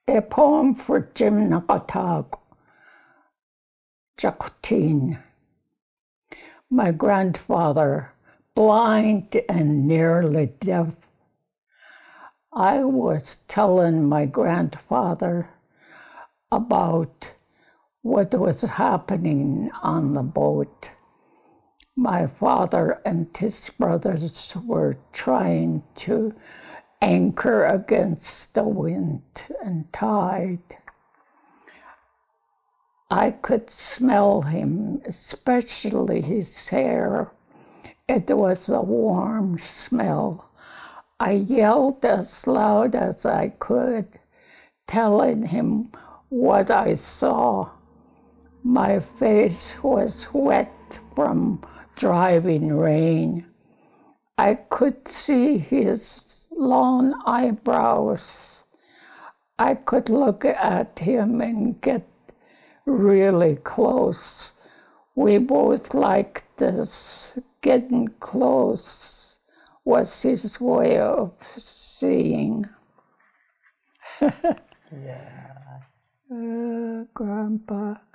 A poem for Jim atáak'w, Jaḳwteen. My grandfather, blind and nearly deaf. I was telling my grandfather about what was happening on the boat. My father and his brothers were trying to anchor against the wind and tide. I could smell him, especially his hair. It was a warm smell. I yelled as loud as I could, telling him what I saw. My face was wet from driving rain. I could see his long eyebrows. I could look at him and get really close. We both liked this. Getting close was his way of seeing. Yeah. Grandpa.